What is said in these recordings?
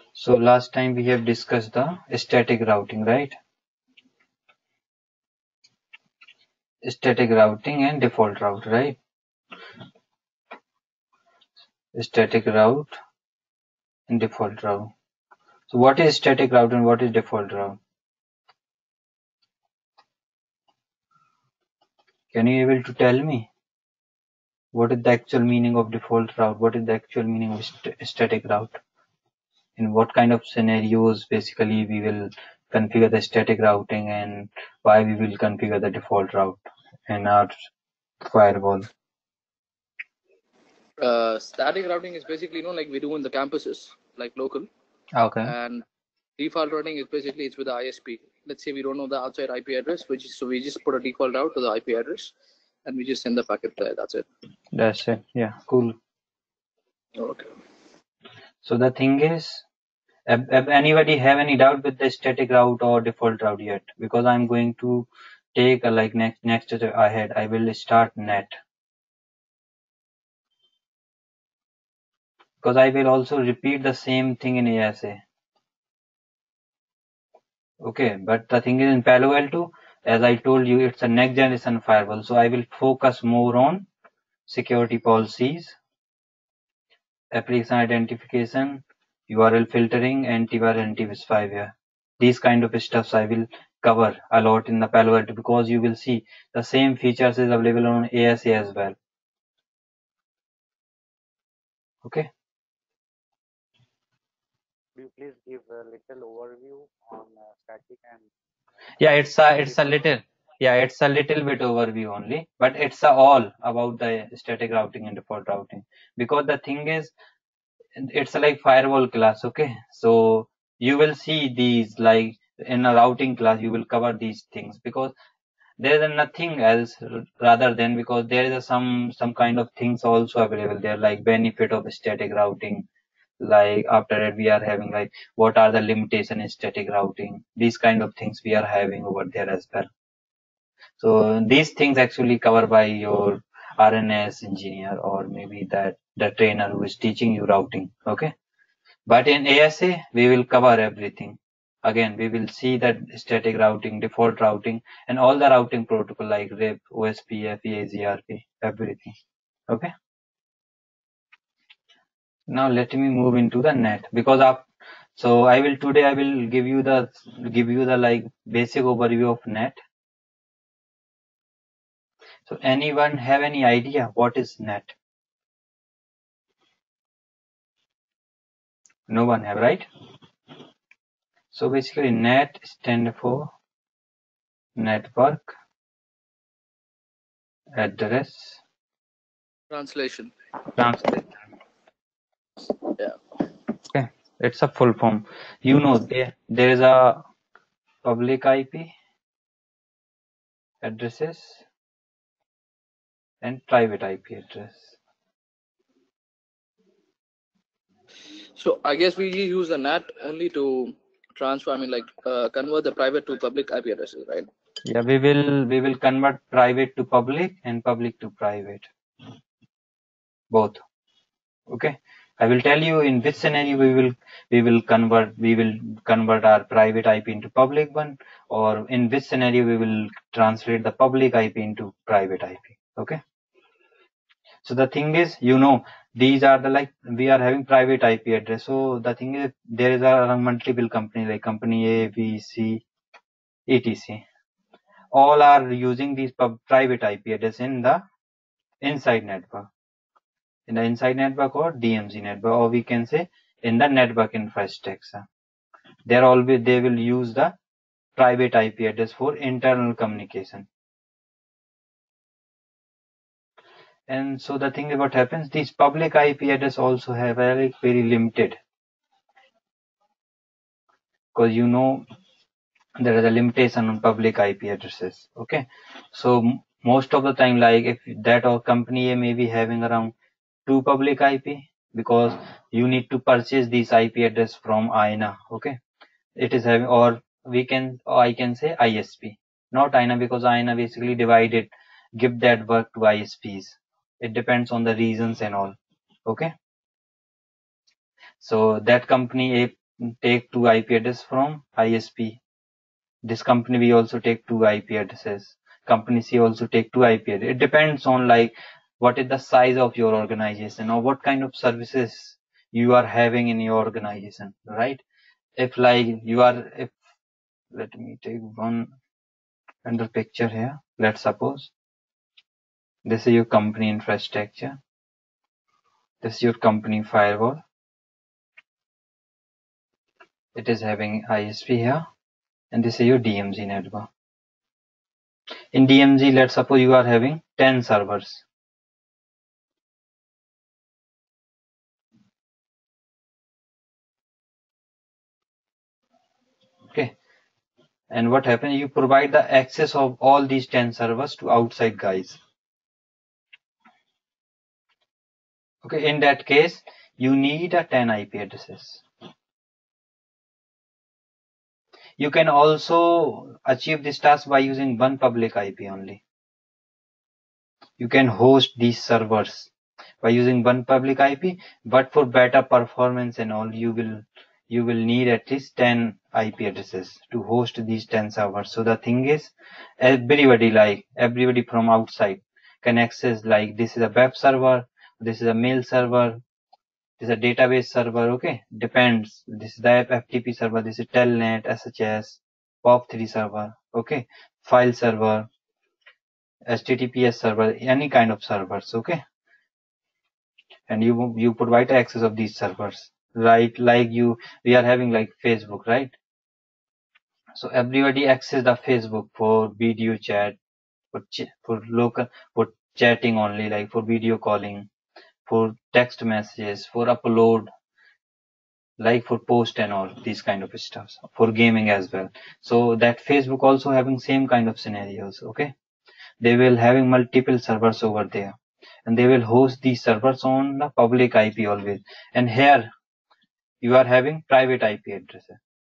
So last time we have discussed the static routing, right? Static routing and default route, right? Static route and default route. So what is static route and what is default route? Can you able to tell me what is the actual meaning of default route? What is the actual meaning of static route? In what kind of scenarios basically we will configure the static routing and why we will configure the default route in our firewall? Static routing is basically, like we do in the campuses, like local. Okay. And default routing is basically it's with the ISP. Let's say we don't know the outside IP address, so we just put a default route to the IP address, and we just send the packet there. That's it. That's it. Yeah, cool. Okay. So the thing is, anybody have any doubt with the static route or default route yet? Because I'm going to take like next ahead. I will start net. Because I will also repeat the same thing in ASA. Okay, but the thing is in Palo Alto, as I told you, it's a next generation firewall. So I will focus more on security policies, application identification, URL filtering, antivirus, antivirus 5. These kind of stuffs I will cover a lot in the Palo Alto because you will see the same features is available on ASA as well. Okay. Could you please give a little overview on static and? Yeah, it's a little bit overview only, but it's all about the static routing and default routing because the thing is it's like firewall class. Okay, so you will see these like in a routing class you will cover these things because there is nothing else rather than because there is some kind of things also available there like benefit of static routing, like after that we are having like what are the limitation in static routing, these kind of things we are having over there as well. So these things actually covered by your RNS engineer or maybe that the trainer who is teaching you routing. Okay, but in ASA we will cover everything. Again, we will see that static routing, default routing, and all the routing protocol like RIP, OSPF, EAGRP, everything. Okay. Now let me move into the net because so I will give you the like basic overview of net. So anyone have any idea what is net? No one have, right? So basically net stand for network address Translation. translation. Yeah. Okay, it's a full form. There is a public IP addresses and private IP address. So I guess we use the NAT only to transfer. Convert the private to public IP addresses, right? Yeah, we will convert private to public and public to private, both. Okay, I will tell you in which scenario we will convert our private IP into public one, or in which scenario we will translate the public IP into private IP. Okay. So the thing is, these are the like we are having private IP address. So the thing is, there is a multiple company like company A, B, C, etc. All are using these private IP address in the inside network. In the inside network or DMZ network, or we can say in the network infrastructure. They will use the private IP address for internal communication. And so the thing is what happens, these public IP address also have a very limited, because there is a limitation on public IP addresses. Okay, so most of the time, like if that or company A may be having around 2 public IP, because you need to purchase these IP address from INA. Okay, it is having, or I can say ISP, not INA, because INA basically give that work to ISPs. It depends on the reasons and all. Okay, so that company A take 2 IP address from ISP. This company B also take 2 IP addresses. Company C also take 2 IP addresses. It depends on like what is the size of your organization or what kind of services you are having in your organization, right? If like you are, if let me take one another picture here. Let's suppose this is your company infrastructure. This is your company firewall. It is having ISP here, and this is your DMZ network. In DMZ, let's suppose you are having 10 servers. Okay. And what happens? You provide the access of all these 10 servers to outside guys. Okay. In that case, you need a 10 IP addresses. You can also achieve this task by using one public IP only. You can host these servers by using one public IP, but for better performance and all, you will need at least 10 IP addresses to host these 10 servers. So the thing is, everybody from outside can access, like this is a web server, this is a mail server, this is a database server. Okay, depends. This is the FTP server, this is Telnet, SHS, POP3 server. Okay, file server, HTTPS server, any kind of servers. Okay, and you provide access of these servers, right? Like we are having like Facebook, right? So everybody access the Facebook for video chat, for local, for chatting only, like for video calling, for text messages, for upload, like for post and all these kind of stuff, for gaming as well. So that Facebook also having same kind of scenarios. Okay, they will having multiple servers over there, and they will host these servers on the public IP always. And here you are having private IP addresses.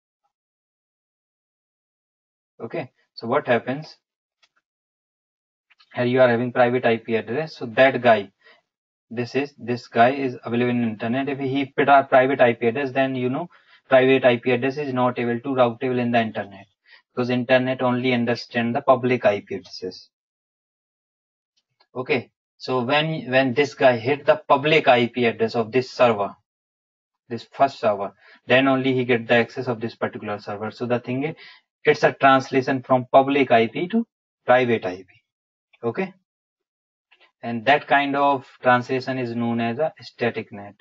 Okay, so what happens? Here you are having private IP address. So that guy, this guy is available in internet. If he put a private IP address, then private IP address is not able to routable in the internet, because internet only understand the public IP addresses. Okay, so when this guy hit the public IP address of this server, this first server, then only he get the access of this particular server. So the thing is, it's a translation from public IP to private IP. Okay, and that kind of translation is known as a static net.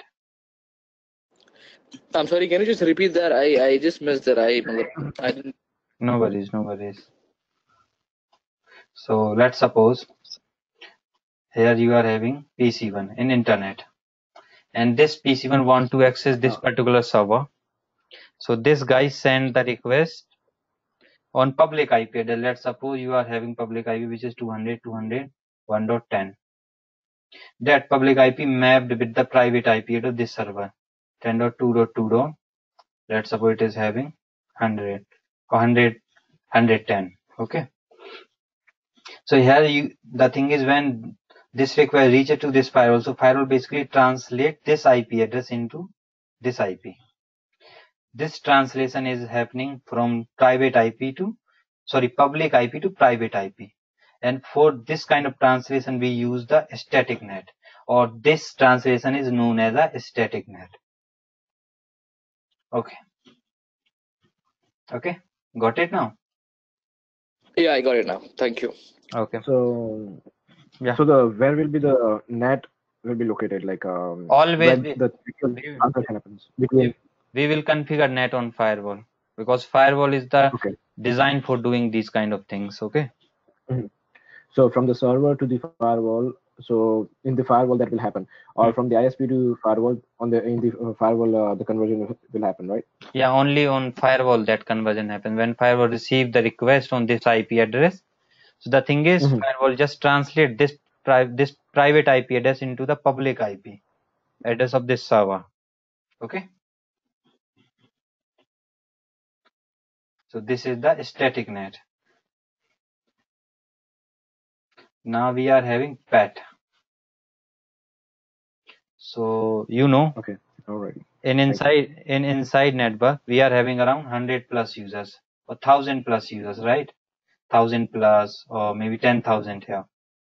I'm sorry, can you just repeat that? I just missed that. I didn't. No worries. So let's suppose here you are having PC1 in internet, and this PC1 want to access this particular server. So this guy send the request on public IP address. Let's suppose you are having public IP which is 200.1.10. That public IP mapped with the private IP address of this server 10.2.2. Let's suppose it is having 100 or 110. Okay. So here the thing is, when this request reaches to this firewall, so firewall basically translate this IP address into this IP. This translation is happening from public IP to private IP. And for this kind of translation, we use the static net, or this translation is known as a static net. Okay. Okay. Got it now? Yeah, I got it now. Thank you. Okay. So, Yeah. so where will be the net will be located? Like Always when we- the actual transaction happens between. We will configure net on firewall, because firewall is the Okay. designed for doing these kind of things. Okay. So from the server to the firewall, so in the firewall that will happen, or from the ISP to firewall in the firewall the conversion will happen, right? Yeah, only on firewall that conversion happens. When firewall receive the request on this IP address, so the thing is, firewall just translate this private IP address into the public IP address of this server. Okay. So this is the static net. Now we are having PAT. So Okay. All right. in inside network we are having around 100 plus users or 1000 plus users, right? 1000 plus or maybe 10,000 here.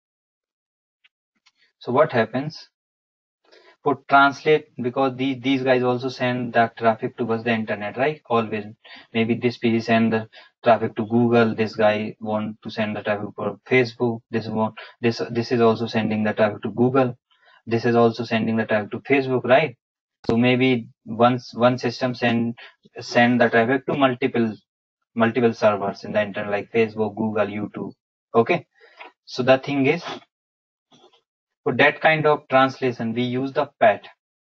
So what happens for translate, because these guys also send the traffic towards the internet, right? Always. Maybe this PC send the traffic to Google, this guy want to send the traffic for Facebook, this is also sending the traffic to Google, this is also sending the traffic to Facebook, right? So maybe one system send the traffic to multiple servers in the internet, like Facebook, Google, YouTube. Okay, so the thing is, for that kind of translation we use the PAT.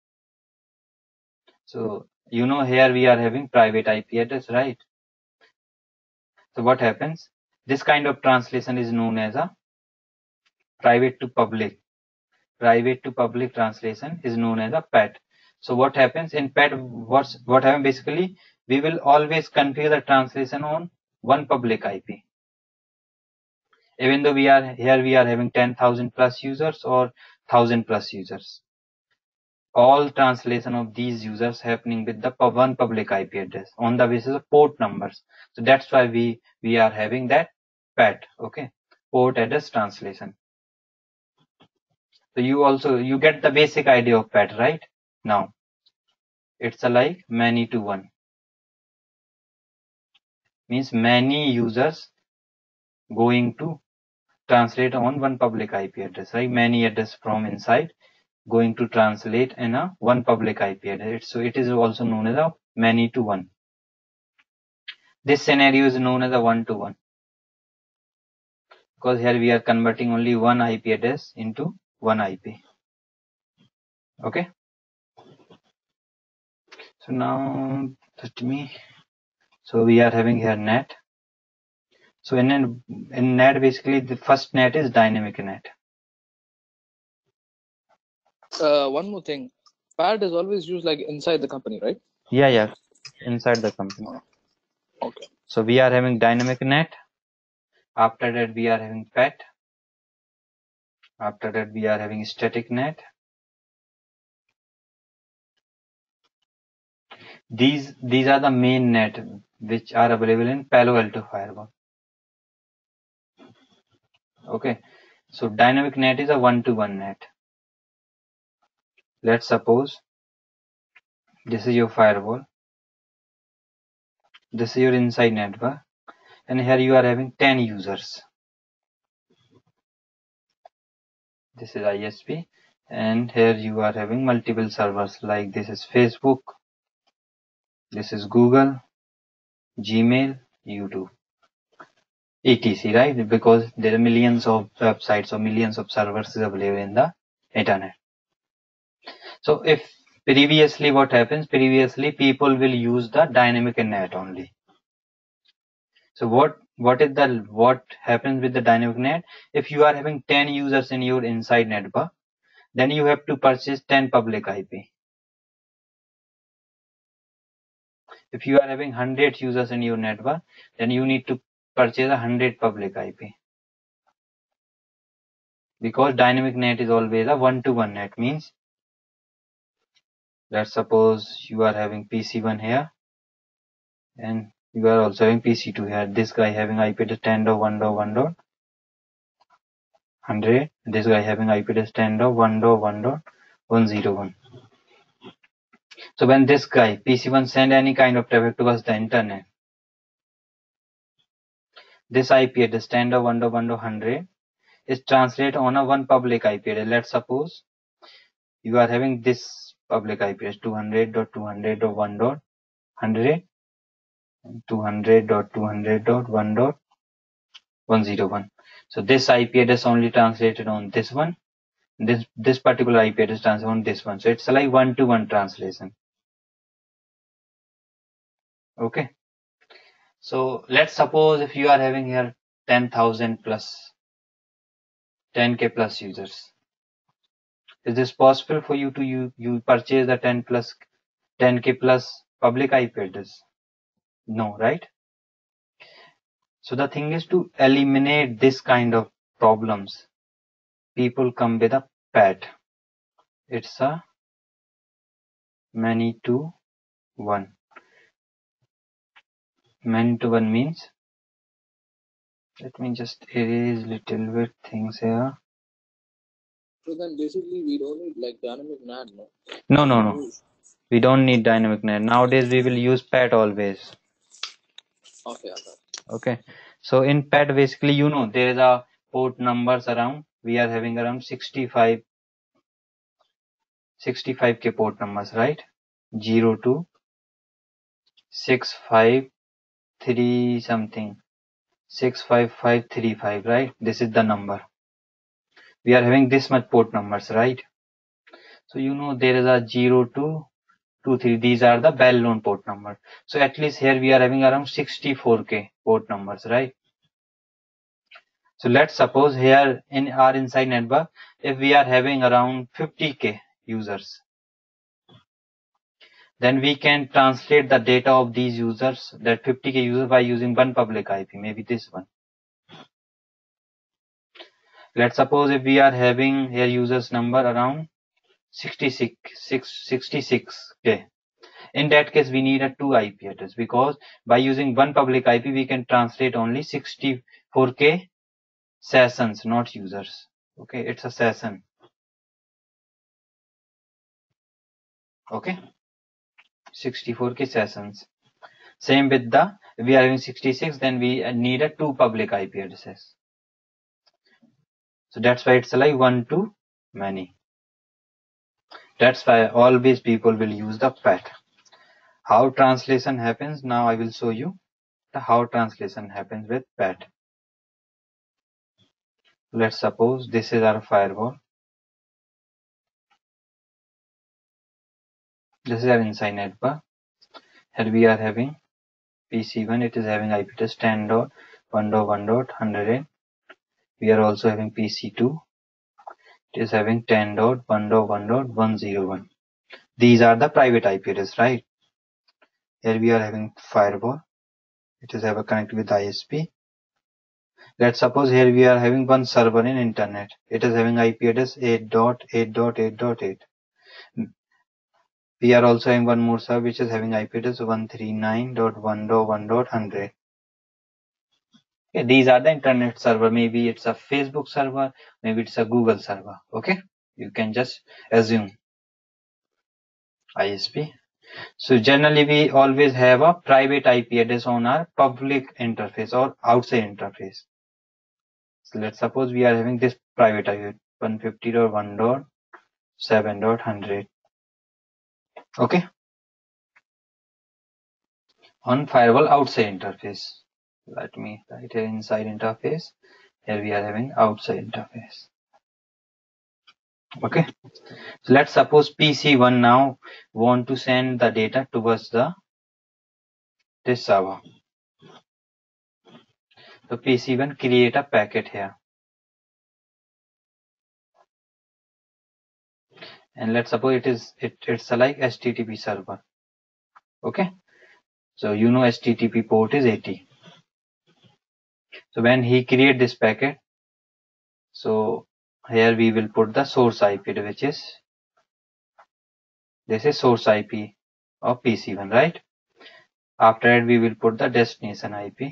So here we are having private IP address, right? So what happens, this kind of translation is known as a private to public translation is known as a PAT. So what happens in PAT, what happens basically, we will always configure the translation on one public IP. Even though we are having 10,000 plus users or 1,000 plus users, all translation of these users happening with the one public IP address on the basis of port numbers. So that's why we are having that PAT, okay, port address translation. So you get the basic idea of PAT, right? Now it's like many to one, means many users going to translate on one public IP address, right? Many address from inside going to translate in a one public IP address. So it is also known as a many to one. This scenario is known as a one to one, because here we are converting only one IP address into one IP. Okay. So now so we are having here net. So in net, basically the first net is dynamic net. One more thing, PAT is always used like inside the company, right? Yeah, inside the company. Okay. So we are having dynamic net. After that we are having PAT. After that we are having static net. These are the main net which are available in Palo Alto firewall. Okay, so dynamic net is a one-to-one net. Let's suppose this is your firewall, this is your inside network, and here you are having 10 users. This is ISP, and here you are having multiple servers, like this is Facebook, this is Google, Gmail, YouTube, etc, right? Because there are millions of websites or millions of servers available in the internet. So if previously what happens, people will use the dynamic net only. So what happens with the dynamic net? If you are having 10 users in your inside network, then you have to purchase 10 public IP. If you are having 100 users in your network, then you need to purchase 100 public IP. Because dynamic net is always a one-to-one net, means let's suppose you are having PC1 here and you are also having PC2 here. This guy having IP address 10.1.1.100. This guy having IP address 10.1.1.101. So when this guy PC1 send any kind of traffic towards the internet, this IP address 10.1.1.100 is translated on a one public IP address. Let's suppose you are having this public IP address 200.200.1.100 and 200.200.1.101. So this IP address only translated on this one. This particular IP address translated on this one. So it's like one-to-one translation. Okay. So let's suppose if you are having here 10,000 plus 10k plus users, is this possible for you to you purchase the 10k plus public IP address? No, right? So the thing is, to eliminate this kind of problems, people come with a PAT. It's a many to one. Many to one means, let me just erase little bit things here. So then basically we don't need like dynamic NAND, no? No. We don't need dynamic NAND. Nowadays we will use PAT always. Okay. Okay. So in PAT basically, you know, there is a port numbers around. We are having around 65k port numbers, right? 02 653 something 65535, right? This is the number. We are having this much port numbers, right? So you know there is a 02 23. These are the well-known port numbers. So at least here we are having around 64k port numbers, right? So let's suppose here in our inside network, if we are having around 50k users, then we can translate the data of these users, that 50k users, by using one public IP, maybe this one. Let's suppose if we are having here users number around 66k. In that case, we need a 2 IP address, because by using one public IP, we can translate only 64k sessions, not users. Okay, it's a session. Okay, 64k sessions. Same with the, if we are having 66, then we need a 2 public IP addresses. So that's why it's like one to many. That's why always people will use the PAT. How translation happens, now I will show you how translation happens with PAT. Let's suppose this is our firewall. This is our inside network. Here we are having PC1, it is having IP address 10.1.1.100. We are also having PC2, it is having 10.1.1.101. These are the private IP address, right? Here we are having firewall, it is have a connect with ISP. Let's suppose here we are having one server in internet. It is having IP address 8.8.8.8. We are also having one more server which is having IP address 139.1.1.100. Okay, these are the internet server. Maybe it's a Facebook server, maybe it's a Google server. Okay, you can just assume ISP. So generally we always have a private IP address on our public interface or outside interface. So let's suppose we are having this private IP 150.1.7.100. Okay, on firewall outside interface. Let me write here inside interface. Here we are having outside interface. Okay, so let's suppose PC1 now want to send the data towards this server. So PC1 create a packet here, and let's suppose it's a like HTTP server. Okay, so you know HTTP port is 80. So when he create this packet, so here we will put the source IP, which is this is source IP of PC1, right? After that we will put the destination IP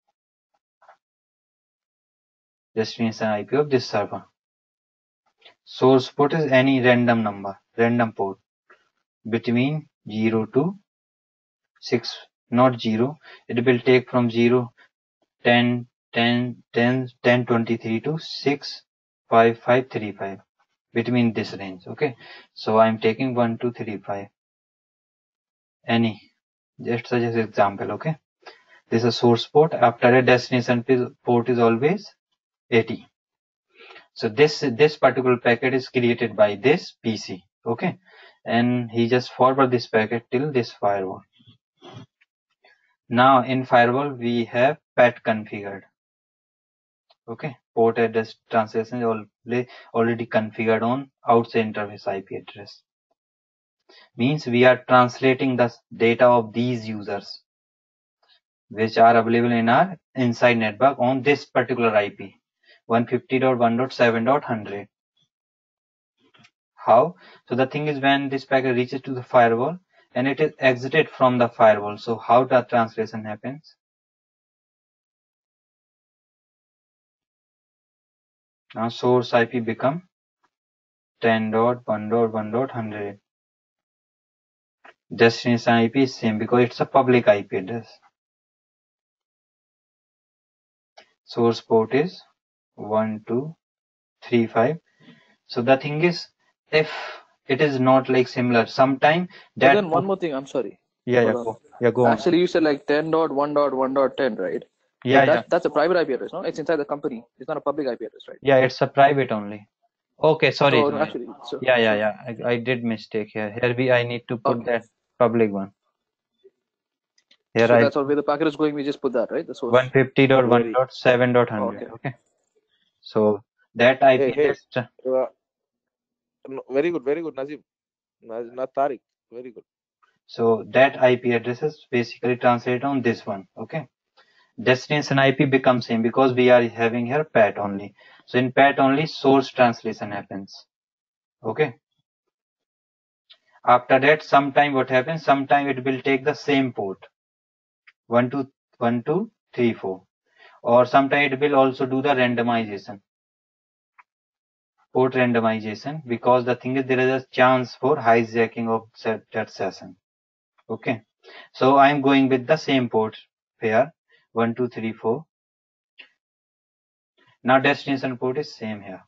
of this server. Source port is any random number, random port between 0 to 6, not 0. It will take from 0, 10, 10, 10, 10, 23 to 6, 5, 5, 3, 5. Between this range. Okay, so I'm taking 1, 2, 3, 5. Any, just such as example. Okay, this is a source port. After a destination port is always 80. So this particular packet is created by this PC. Okay, and he just forward this packet till this firewall. Now in firewall we have PAT configured. Okay, port address translation is already configured on outside interface IP address. Means we are translating the data of these users which are available in our inside network on this particular IP 150.1.7.100. How? So the thing is, when this packet reaches to the firewall and it is exited from the firewall, so how the translation happens? Now source IP become 10.1.1.100. Destination IP is same because it's a public IP address. Source port is 1235. So the thing is, if it is not like similar, sometime But that then one more thing, I'm sorry. yeah Hold on. go on. Actually, you said like 10.1.1.10, right? Yeah, But that's a private IP address, no? It's inside the company. It's not a public IP address, right? yeah, it's a private only. Okay, sorry. Oh, no, actually. Yeah. I did mistake here. Here I need to put Okay. that public one. Here So I that's all where the packet is going. We just put that, right? The source. 150.1.7.100. Okay. So that IP Hey, address. no, very good, Nazim. Not Tariq. Very good. So that IP address is basically translated on this one. Okay. Destination IP becomes same because we are having here PAT only. So in PAT only source translation happens. Okay. After that, sometime what happens? Sometime it will take the same port 1234, or sometime it will also do the randomization, port randomization, because the thing is there is a chance for hijacking of that session. Okay. So I'm going with the same port pair 1234. Now destination port is same here.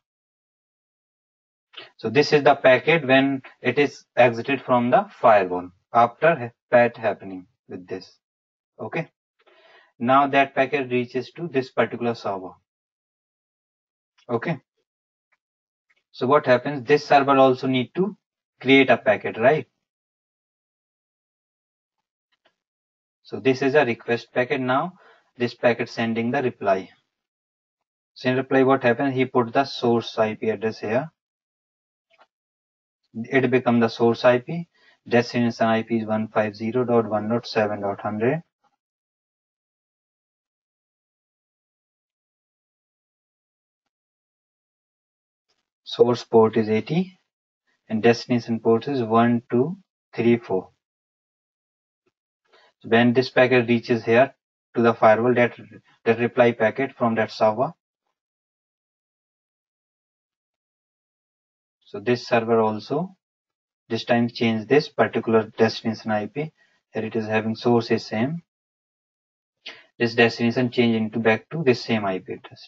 So this is the packet when it is exited from the firewall after PAT happening with this. Okay. Now that packet reaches to this particular server. Okay. So what happens? This server also need to create a packet, right? So this is a request packet. Now this packet sending the reply. So in reply, what happens? He put the source IP address here. It become the source IP. Destination IP is 150.1.7.100. Source port is 80 and destination port is 1234. So when this packet reaches here to the firewall, that reply packet from that server. So this server also this time change this particular destination IP. Here it is having source is same. This destination change into back to this same IP address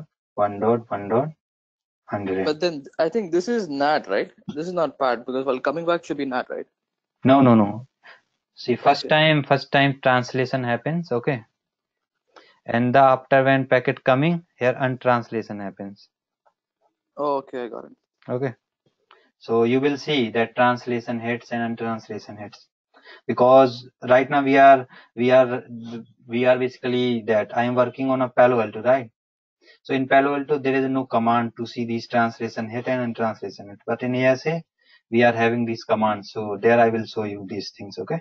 10.1.1.100. But then I think this is NAT, right? This is not PAT because while coming back should be NAT, right? No. See, first time translation happens, okay, and the after when packet coming here untranslation happens. Oh, okay, I got it. Okay, so you will see that translation hits and untranslation hits, because right now we are basically that I am working on a Palo Alto, right? So in Palo Alto there is no command to see these translation hit and untranslation hit, but in ASA we are having these commands. So there I will show you these things. Okay.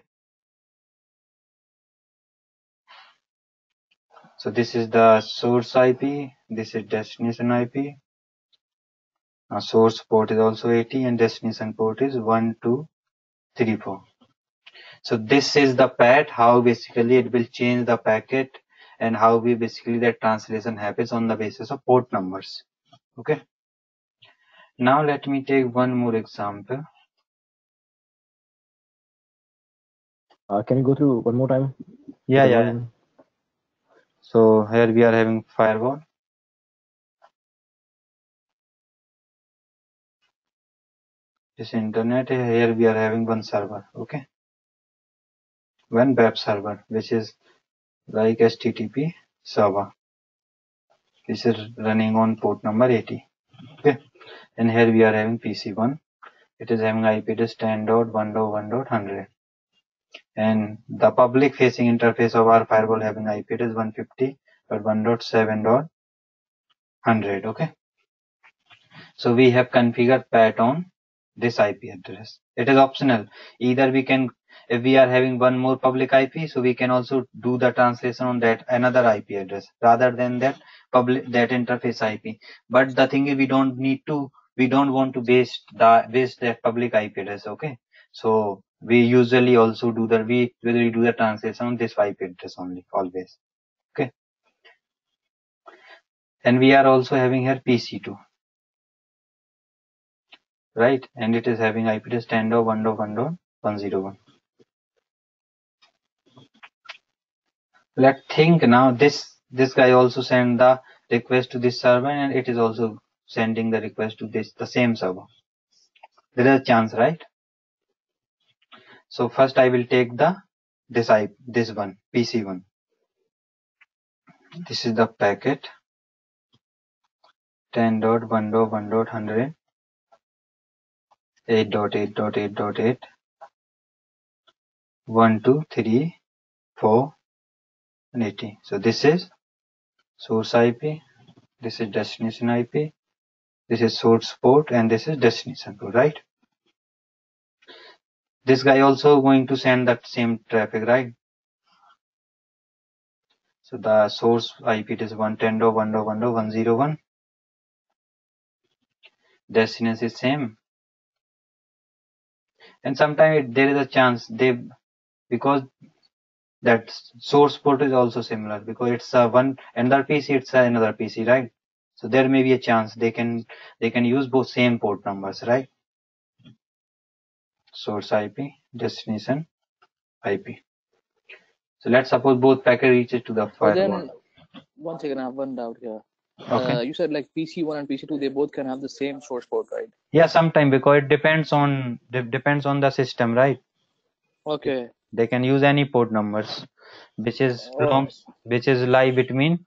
So this is the source IP, this is destination IP. Now source port is also 80 and destination port is 1234. So this is the PAT, how basically it will change the packet and how we basically that translation happens on the basis of port numbers. Okay. Now let me take one more example. Can you go through one more time? Yeah. So here we are having firewall. This internet, here we are having one server. Okay. One web server, which is like HTTP server. This is running on port number 80. Okay. And here we are having PC1. It is having IP address 10.1.1.100. And the public facing interface of our firewall having IP address 150.1.7.100. Okay. So we have configured PAT on this IP address. It is optional. Either we can, if we are having one more public IP, so we can also do the translation on that another IP address rather than that public that interface IP. But the thing is, we don't need to we don't want to waste that public IP address. Okay, so we usually also do the translation on this IP address only, always. Okay, and we are also having here PC2, right? And it is having IP address 10.1.1.101. Let's think now. This guy also send the request to this server, and it is also sending the request to the same server. There is a chance, right? So first I will take this one, PC1. This is the packet 10.1.1.100 8.8.8.8 1 2 3 4 and 80. So this is source IP, this is destination IP, this is source port, and this is destination port, right? This guy also going to send that same traffic, right? So the source IP is 110.1.1.101. Destination is same. And sometimes there is a chance because that source port is also similar, because it's another PC, it's another PC, right? So there may be a chance they can use both same port numbers, right? Source IP, destination IP. So let's suppose both packet reaches to the But firewall. then, one second, I have one doubt here. Okay. You said like PC1 and PC2, they both can have the same source port, right? Yeah, sometime, because it depends on the system, right? Okay. They can use any port numbers, which is lie between.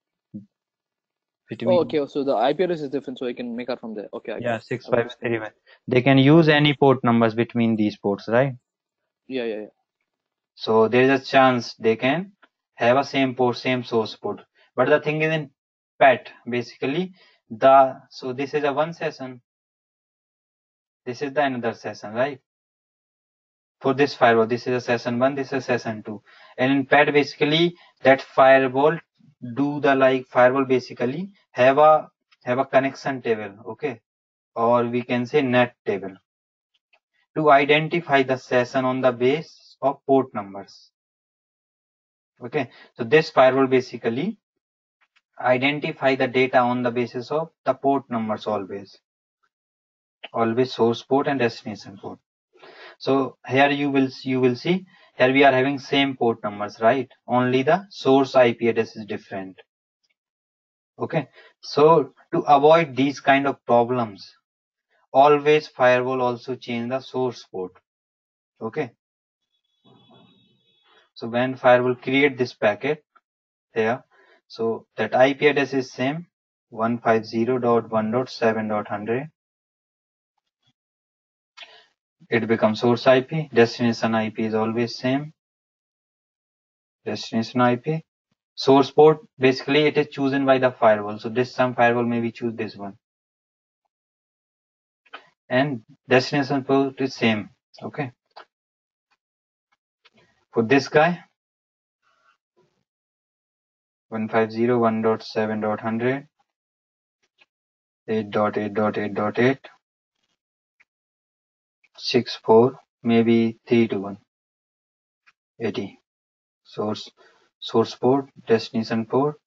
Oh, okay, so the IP address is different, so I can make out from there. Okay, I Yeah, got it. 6531. They can use any port numbers between these ports, right? Yeah. So there is a chance they can have a same port, same source port. But the thing is, in PAT, basically so this is a one session. This is the another session, right? For this firewall, this is a session 1, this is session 2. And in PAT, basically that firewall basically have a connection table, okay? Or we can say net table, to identify the session on the base of port numbers. Okay, so this firewall basically identify the data on the basis of the port numbers, always source port and destination port. So here you will see here we are having same port numbers, right? Only the source IP address is different. Okay, so to avoid these kind of problems, always firewall also change the source port. Okay, so when firewall create this packet here, so that IP address is same 150.1.7.100. It becomes source IP. Destination IP is always same. Destination IP. Source port, basically it is chosen by the firewall. So some firewall maybe choose this one. And destination port is same. Okay. For this guy, 150.1.7.100, 8.8.8.8, 64, maybe 3 to 1, 80. Source port, destination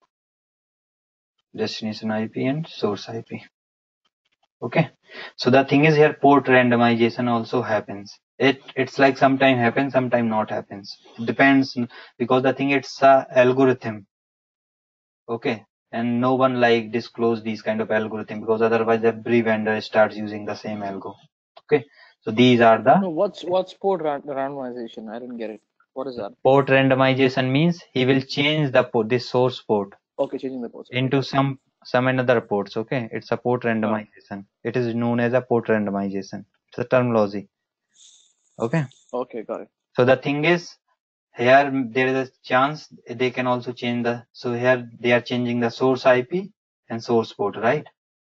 IP, and source IP. Okay, so the thing is here, port randomization also happens. It's like sometime happens, sometime not happens. It depends, because the thing, it's a algorithm. Okay, and no one like disclose these kind of algorithm, because otherwise every vendor starts using the same algo. Okay, so these are the. No, what's port randomization? I didn't get it. What is that? Port randomization means he will change the port, this source port. Okay, changing the ports. Into some another ports. Okay, it's a port randomization. It is known as a port randomization. It's a terminology. Okay. Okay, got it. So the thing is, here there is a chance they can also change so here they are changing the source IP and source port, right?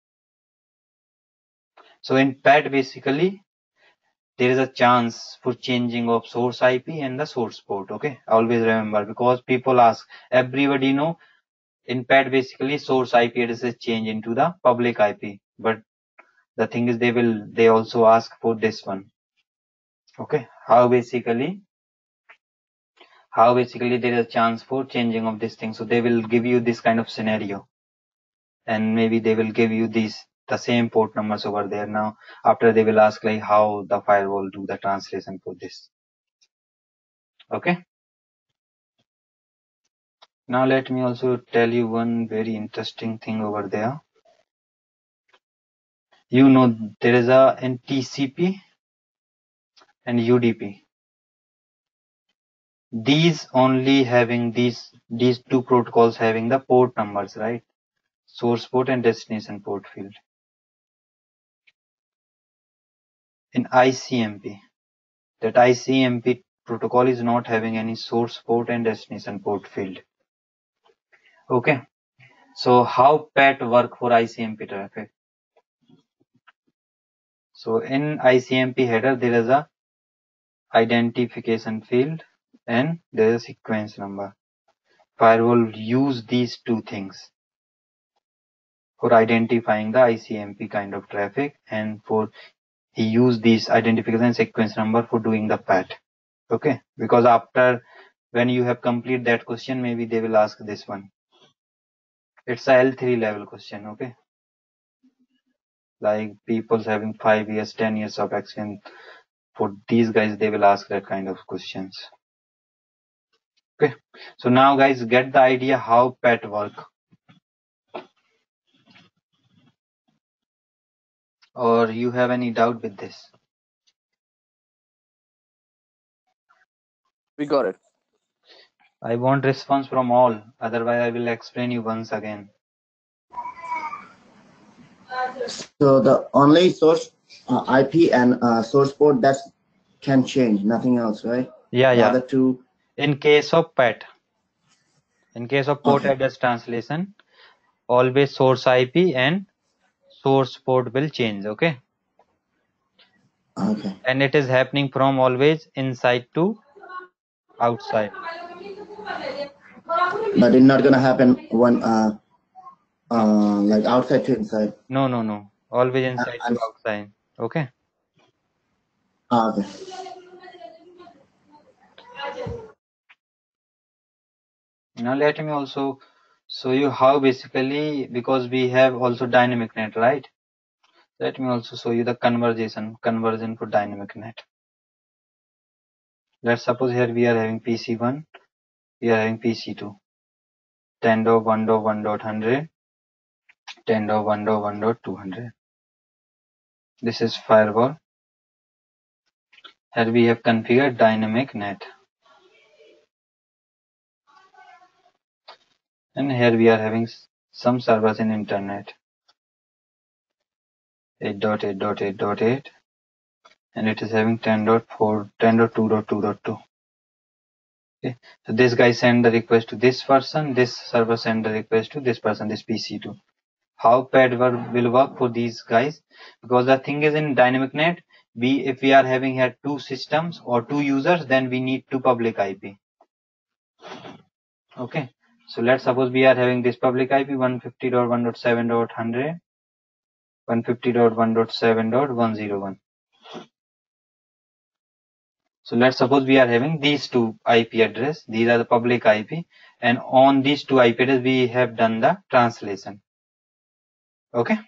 So in PAT, basically there is a chance for changing of source IP and the source port. Okay, always remember, because people ask, everybody know in PAT basically source IP address is changed into the public IP, but the thing is they also ask for this one. Okay, how basically there is a chance for changing of this thing. So they will give you this kind of scenario, and maybe they will give you the same port numbers over there. Now after they will ask like how the firewall do the translation for this. Okay, now let me also tell you one very interesting thing over there. You know, there is a in TCP and UDP, these only having these two protocols having the port numbers, right? Source port and destination port field. In ICMP, that ICMP protocol is not having any source port and destination port field. Okay, so how PAT work for ICMP traffic? So in ICMP header there is a identification field and there is a sequence number. Firewall use these two things for identifying the ICMP kind of traffic, and for he used these identification sequence number for doing the PAT. Okay, because after when you have complete that question, maybe they will ask this one. It's a L3 level question. Okay, like people's having 5 years, 10 years of experience. For these guys, they will ask that kind of questions. Okay, so now guys get the idea how PAT work. Or you have any doubt with this? We got it. I want response from all, otherwise I will explain you once again. So the only source IP and source port that can change, nothing else, right? Yeah, The yeah. other two. In case of PAT, in case of port Okay. address translation, always source IP and source port will change. Okay. Okay. And it is happening from always inside to outside. But it's not gonna happen when like outside to inside. No. Always inside to outside. Okay. Okay. Now let me also show you how basically, because we have also dynamic net, right? Let me also show you the conversion for dynamic net. Let's suppose here we are having PC1, we are having PC2. 10.1.1.100, 10.1.1.200. This is firewall. Here we have configured dynamic net. And here we are having some servers in internet. 8.8.8.8, and it is having 10.4, 10.2.2.2. Okay, so this guy send the request to this person, this server send the request to this person, this PC2. How PAT will work for these guys? Because the thing is, in dynamic net, if we are having here two systems or two users, then we need two public IP. Okay, so let's suppose we are having this public IP 150.1.7.100, 150.1.7.101. So let's suppose we are having these two IP address. These are the public IP, and on these two IP address we have done the translation. Okay.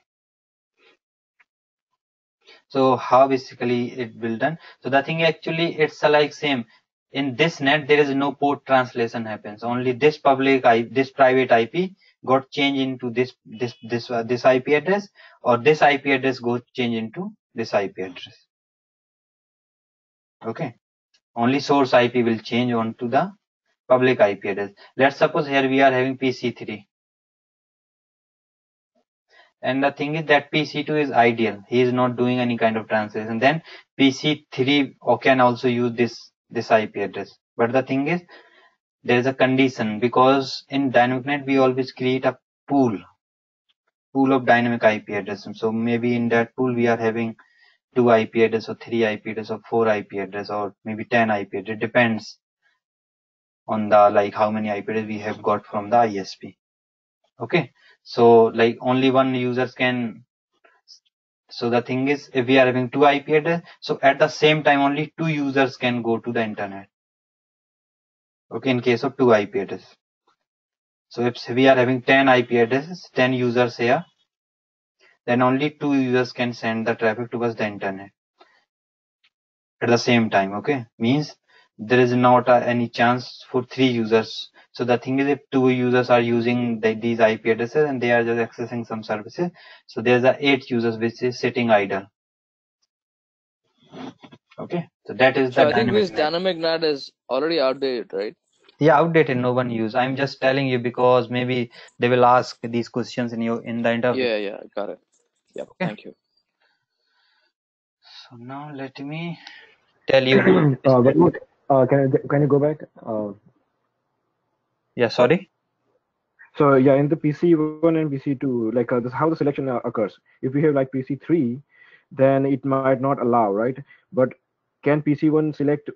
So how basically it will done? So the thing actually it's like same. In this net there is no port translation happens. Only this public IP, this private IP got changed into this IP address, or this IP address got changed into this IP address. Okay. Only source IP will change onto the public IP address. Let's suppose here we are having PC3. And the thing is that PC2 is ideal. He is not doing any kind of translation. Then PC3 can also use this IP address. But the thing is, there is a condition, because in dynamic net we always create a pool of dynamic IP addresses. So maybe in that pool we are having 2 IP address or 3 IP address or 4 IP address or maybe 10 IP address. It depends on the like how many IP address we have got from the ISP. Okay, so like only one user can So the thing is, if we are having 2 IP address, so at the same time only 2 users can go to the internet. Okay, in case of 2 IP address. So if we are having 10 IP addresses, 10 users here, then only 2 users can send the traffic towards the internet at the same time. Okay, means there is not any chance for 3 users. So the thing is, if 2 users are using these IP addresses and they are just accessing some services, so there's 8 users which is sitting idle. Okay, so that is So the I think dynamic this net. dynamic NAT is already outdated, right? Yeah, outdated, no one use. I'm just telling you because maybe they will ask these questions in the interview. Yeah, I got it. Yep, Okay. thank you. So now let me tell you. One more. Can you go back? Yeah, sorry. So yeah, in the PC1 and PC2, like this, how the selection occurs. If we have like PC3, then it might not allow, right? But can PC1 select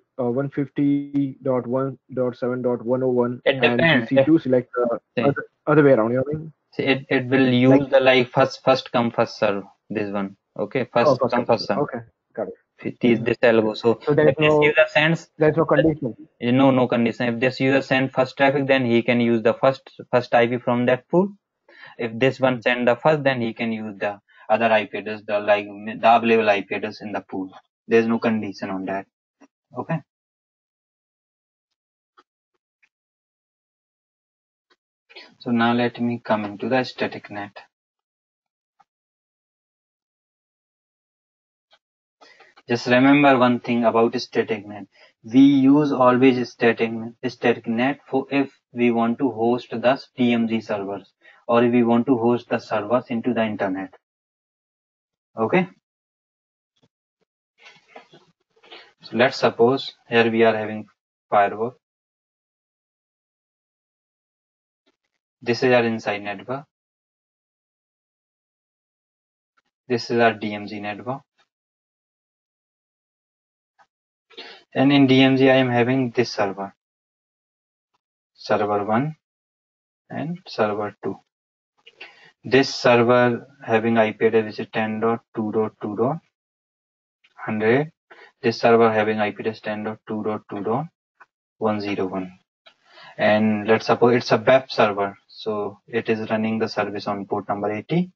150.1.7.101 It and depends. PC2 select other way around? You know what I mean? It will use the like first come first serve. This one. Okay, first first come first serve. Okay, got it. This algo. So there is if this user sends, there's no condition. No condition. If this user send first traffic, then he can use the first IP from that pool. If this one send the first, then he can use the other IP address, the available IP address in the pool. There's no condition on that. Okay. So now let me come into the static net. Just remember one thing about static net. We use always static net for if we want to host the DMZ servers or if we want to host the servers into the internet. Okay. So let's suppose here we are having firewall. This is our inside network. This is our DMZ network. And in DMZ I am having this server. Server 1 and server 2. This server having IP address which is 10.2.2.100. This server having IP address 10.2.2.101. And let's suppose it's a web server. So it is running the service on port number 80.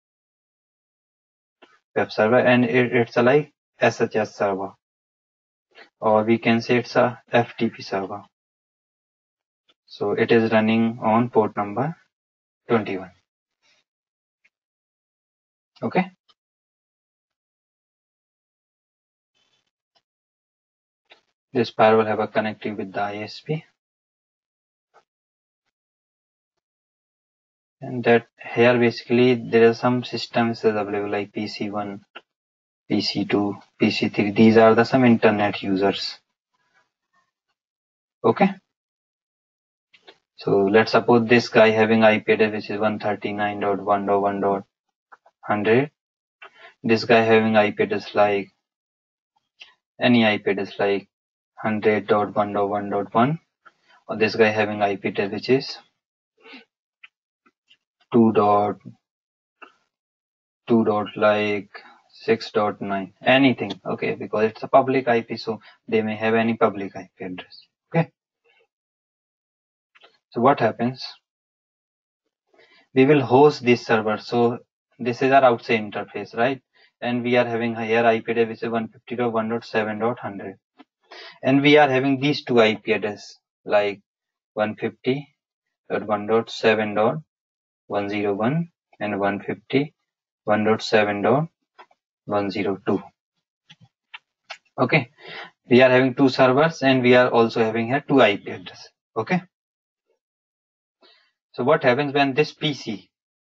Web server, and it's a like SHS server. Or we can say it's a FTP server. So it is running on port number 21. Okay. This firewall have a connectivity with the ISP. And that here basically there are some systems available like PC1, PC2, PC3. These are the some internet users. Okay. So let's suppose this guy having IP address which is 139.1.1.100. This guy having IP address like any IP address like 100.1.1.1, or this guy having IP address which is 2.2. like 6.9, anything. Okay, because it's a public IP, so they may have any public IP address. Okay. So what happens? We will host this server. So this is our outside interface, right? And we are having here IP address which is 150.1.7.100. And we are having these two IP address like 150.1.7.101 and 150.1.7.102. Okay. We are having two servers and we are also having here two IP address. Okay. So what happens when this PC?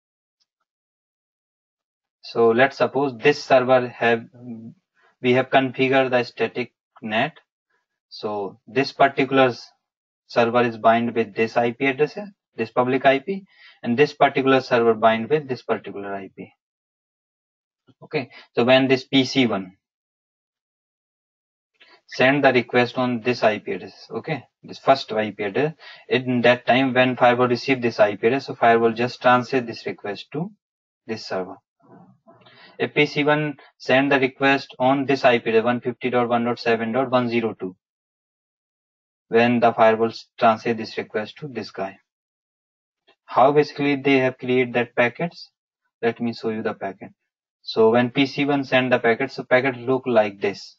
So let's suppose this server we have configured the static net. So this particular server is bind with this IP address, this public IP, and this particular server bind with this particular IP. Okay. So when this PC1 send the request on this IP address, okay, this first IP address, in that time when firewall receive this IP address, so firewall just translate this request to this server. if PC1 send the request on this IP, 150.1.7.102, when the firewall translate this request to this guy. How basically they have created that packets? Let me show you the packet. So when PC1 send the packet, so packet look like this.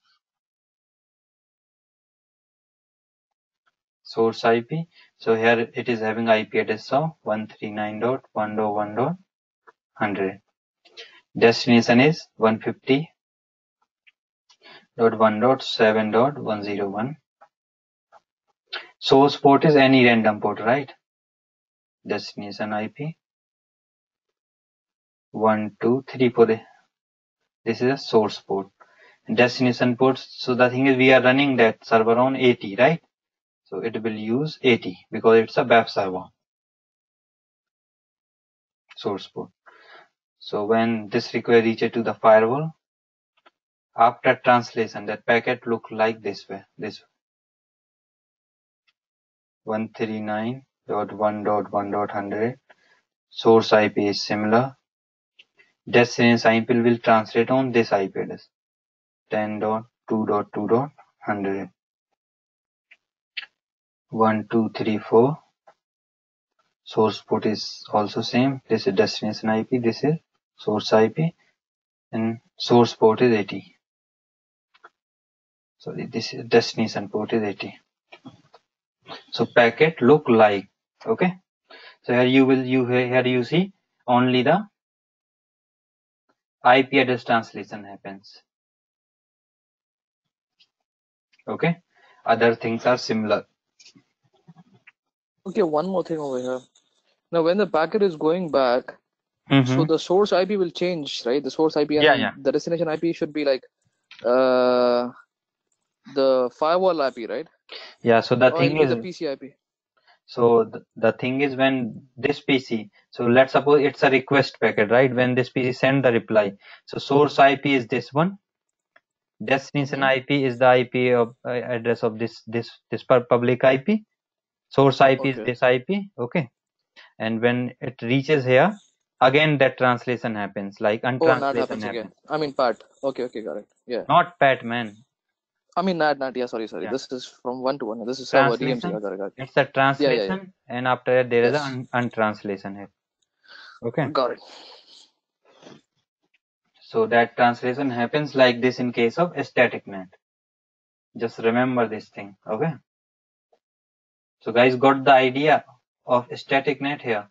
Source IP. So here it is having IP address of 139.101.100. Destination is 150.1.7.101. Source port is any random port, right? Destination IP 1, 2, 3, 4. This is a source port. Destination port. So the thing is, we are running that server on 80, right? So it will use 80 because it's a web server. Source port. So when this request reaches to the firewall, after translation, that packet look like this way. 139.1.1.100. Source IP is similar. Destination IP will translate on this IP address 10.2.2.100. 1, 2, 3, 4. Source port is also same. This is destination IP. This is source IP, and source port is 80. Sorry, this is destination port is 80. So packet look like, okay. So here you see only the IP address translation happens. Okay, other things are similar. Okay, one more thing over here. Now, when the packet is going back, so the source IP will change, right? The source IP and the destination IP should be like the firewall IP, right? Yeah. So the thing is the PC IP. So the thing is, when this PC, so let's suppose it's a request packet, right? When this PC send the reply, so source IP is this one. Destination IP is the IP of address of this public IP. Source IP is this IP, okay. And when it reaches here, again that translation happens, like untranslation happens. Again. I mean PAT. Okay, got it. Yeah. Not PAT, man. I mean NAT. Yeah, sorry. Yeah. This is from 1 to 1. This is server DMZ. Got it. It's a translation, and after that there is an untranslation here. Okay. Got it. So that translation happens like this in case of a static net. Just remember this thing, okay? So guys got the idea of a static net here.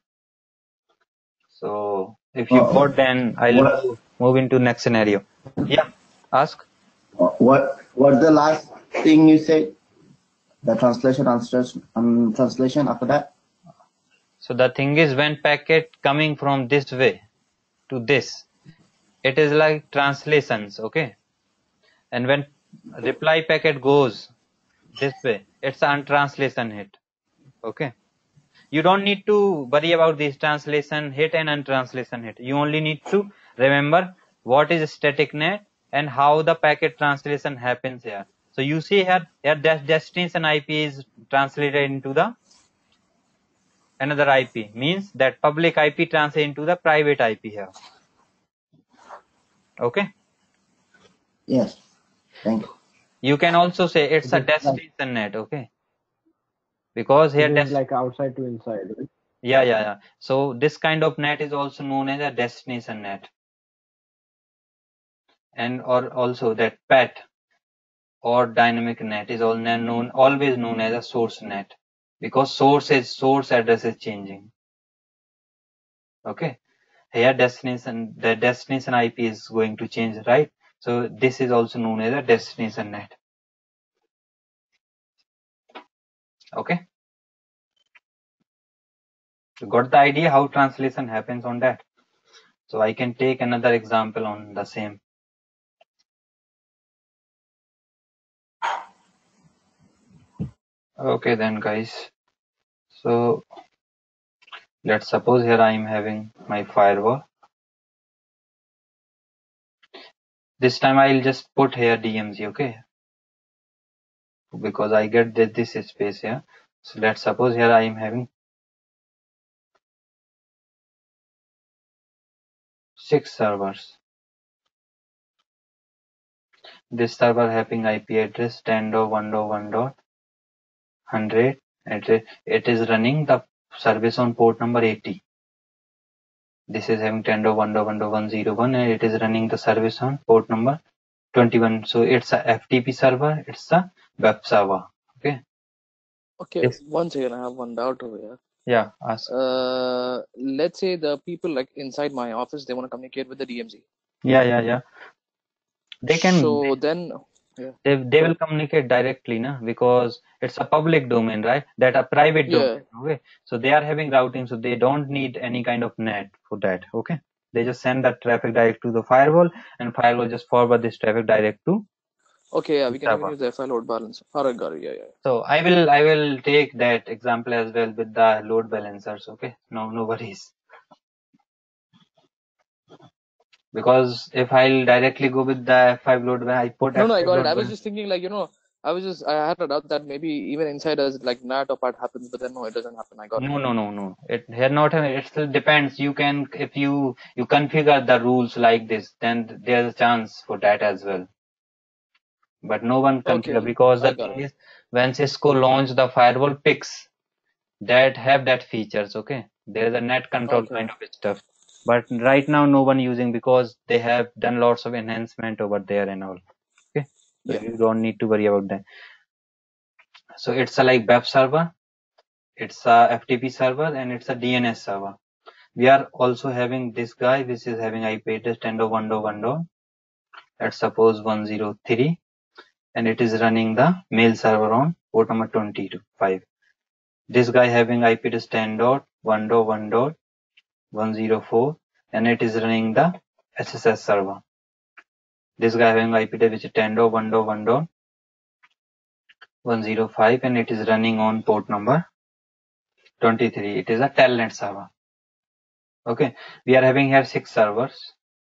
So if you got, then I'll move into next scenario. Yeah, ask. What's the last thing you said? The translation after that? So the thing is, when packet coming from this way to this, it is like translations, okay? And when reply packet goes this way, it's an untranslation hit, okay? You don't need to worry about this translation hit and untranslation hit. You only need to remember what is static net and how the packet translation happens here. So you see here that destination IP is translated into the another IP, means that public IP translated into the private IP here. Okay? Yes. Thank you. You can also say it's a destination net, okay? Because here it is like outside to inside, right? Yeah. So this kind of net is also known as a destination net. And or also that PAT or dynamic net is always known as a source net, because source address is changing. Okay, here the destination IP is going to change, right? So this is also known as a destination net. Okay, you got the idea how translation happens on that? So I can take another example on the same. Okay then guys, so let's suppose here I am having my firewall. This time I'll just put here DMZ, okay, because I get this space here. So let's suppose here I am having 6 servers. This server having IP address 10.1.1.100. It is running the service on port number 80. This is having 10.1.1.101 and it is running the service on port number 21. So it's a FTP server, it's a web server. Okay. Okay, one second, I have one doubt over here. Yeah, ask. Let's say the people like inside my office, they want to communicate with the DMZ. Yeah. They can. So then, yeah. They will communicate directly, na? Because it's a public domain, right? That a private domain. Okay. So they are having routing, so they don't need any kind of net for that. Okay. They just send that traffic direct to the firewall, and firewall just forward this traffic direct to. Okay, yeah, we can even use the FI load balancer. Alright, got it. Yeah. So I will take that example as well with the load balancers. Okay. No worries. Because if I'll directly go with the F5 load, when I put No, I got it. I was just thinking, like, I had a doubt that maybe even inside us, like, NAT or part happens, but then no, it doesn't happen. I got it. No. It still depends. You can, if you configure the rules like this, then there's a chance for that as well. But no one configure, because the thing is, when Cisco launched the firewall picks that have that features, okay? There's a net control kind of stuff. But right now, no one using, because they have done lots of enhancement over there and all. Okay, so you don't need to worry about that. So it's a like web server, it's a FTP server, and it's a DNS server. We are also having this guy, which is having IP address 10.1.1. Let's suppose 103, and it is running the mail server on port number 25. This guy having IP address 10.1.1.104, and it is running the SSH server. This guy having IP address which is 10.1.1.105, and it is running on port number 23. It is a telnet server. Okay, we are having here 6 servers.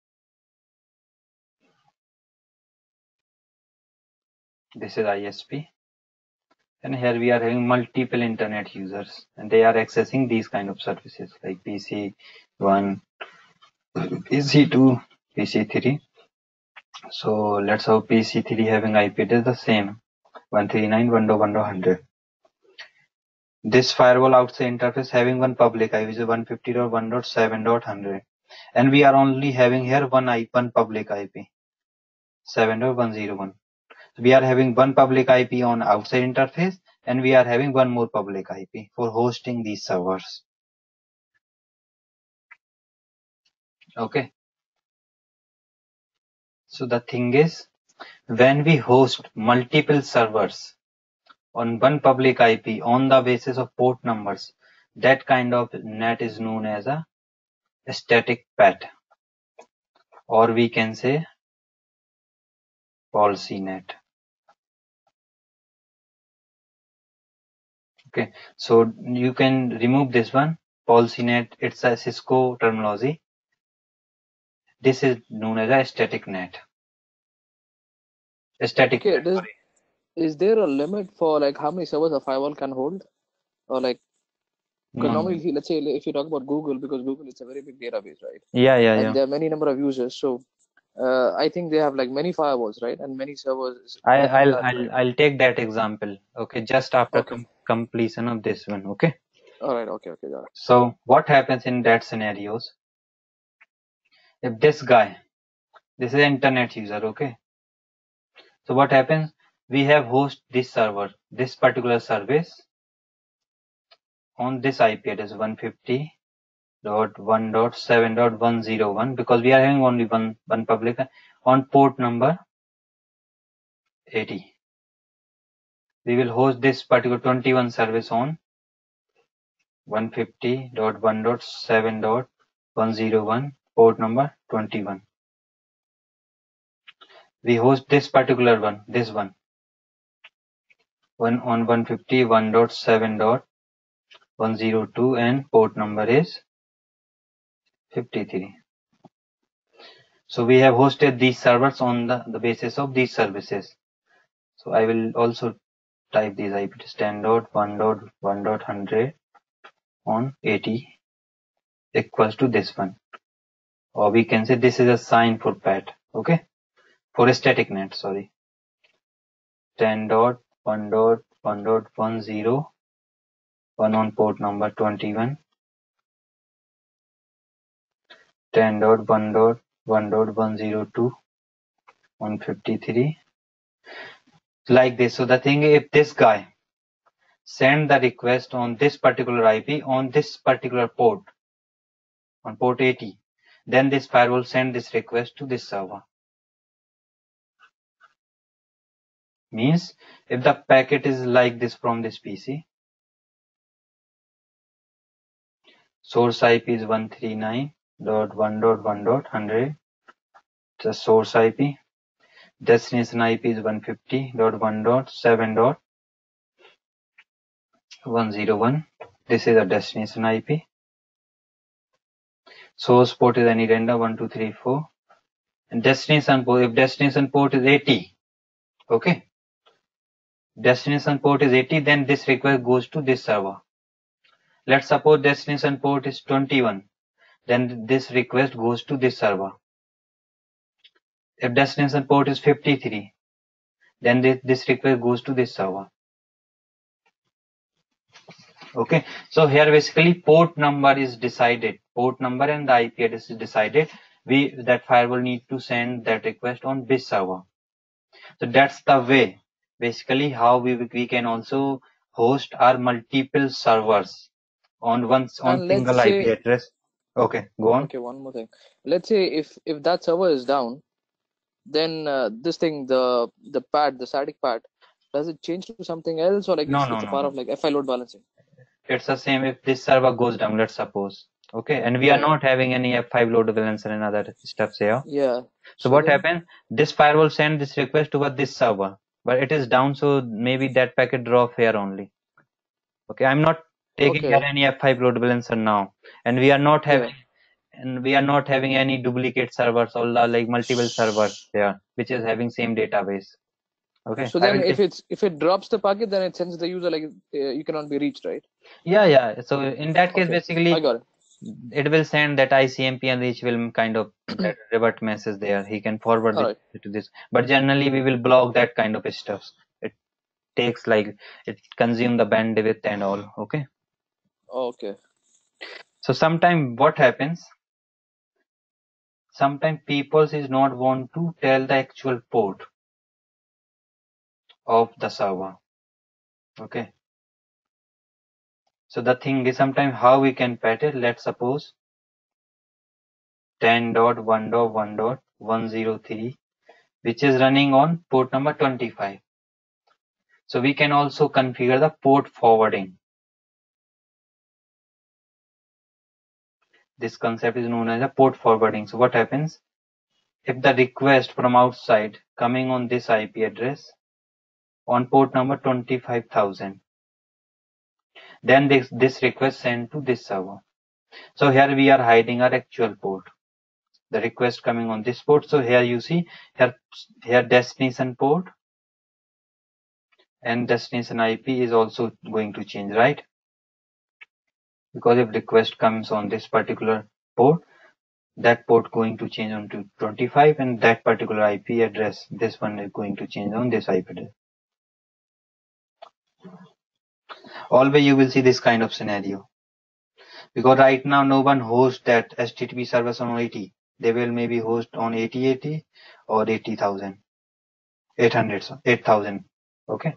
This is ISP, and here we are having multiple internet users, and they are accessing these kind of services like PC1, PC2, PC3. So let's have PC3 having IP address the same 139.1.100. This firewall outside interface having one public IP, which is 150.1.7.100, and we are only having here one public IP, 7.101. We are having one public IP on outside interface, and we are having one more public IP for hosting these servers. Okay. So the thing is, when we host multiple servers on one public IP on the basis of port numbers, that kind of net is known as a static PAT, or we can say policy net. Okay, so you can remove this one, policy net. It's a Cisco terminology. This is known as a static net. Static net, sorry. Is there a limit for like how many servers a firewall can hold, or like? Because normally, let's say if you talk about Google, because Google is a very big database, right? Yeah. And there are many number of users, so I think they have like many firewalls, right, and many servers. I'll take that example. Okay, just after completion of this one. Okay. All right. Okay. Got it. So what happens in that scenarios? If this guy, this is an internet user, okay. So what happens? We have host this server, this particular service on this IP address 150.1.7.101, because we are having only one public on port number 80. We will host this particular 21 service on 150.1.7.101 port number 21. We host this particular one, this one on 151.7.102, and port number is 53. So we have hosted these servers on the basis of these services. So I will also type these IP address 10.1.1.100 on 80 equals to this one, or we can say this is a sign for PAT. Okay, for a static net, sorry. 10.1.1.10, 1 on port number 21, 10.1.1.102 on 53, like this. So the thing is, if this guy send the request on this particular IP on this particular port, on port 80, then this firewall send this request to this server. Means if the packet is like this from this PC, source IP is 139.1.1.100, the source IP. Destination IP is 150.1.7.101. This is a destination IP. Source port is any random 1234. And destination port, if destination port is 80, okay. Destination port is 80, then this request goes to this server. Let's suppose destination port is 21, then this request goes to this server. If destination port is 53, then this request goes to this server. Okay, so here basically port number is decided. Port number and the IP address is decided. That firewall need to send that request on this server. So that's the way basically how we can also host our multiple servers on single IP address. Okay, go on. Okay, one more thing. Let's say if that server is down, then this thing, the static pad, does it change to something else, or like it's a part of like FI load balancing? It's the same if this server goes down, let's suppose. Okay, and we are not having any F5 load balancer and other stuff here. Yeah. So what happens? This firewall send this request to this server, but it is down, so maybe that packet drop here only. Okay, I'm not taking here any F5 load balancer now, and we are not having any duplicate servers or like multiple servers there, which is having same database. Okay. So then if it drops the packet, then it sends the user like you cannot be reached, right? Yeah. So in that case, basically, I got it. It will send that ICMP and reach will kind of that revert message there. He can forward it to this, but generally we will block that kind of stuff. It takes like it consume the bandwidth and all. Okay. Okay. So sometimes what happens? Sometimes people is not want to tell the actual port of the server. Okay. So the thing is sometimes how we can pat it. Let's suppose 10.1.1.103, which is running on port number 25. So we can also configure the port forwarding. This concept is known as a port forwarding. So what happens? If the request from outside coming on this IP address on port number 25,000, then this request sent to this server. So here we are hiding our actual port. The request coming on this port. So here you see here destination port and destination IP is also going to change, right? Because if request comes on this particular port, that port going to change on to 25, and that particular IP address, this one is going to change on this IP address. Always you will see this kind of scenario. Because right now no one hosts that HTTP service on 80. They will maybe host on 8080 or 80,000. 8,000. Okay.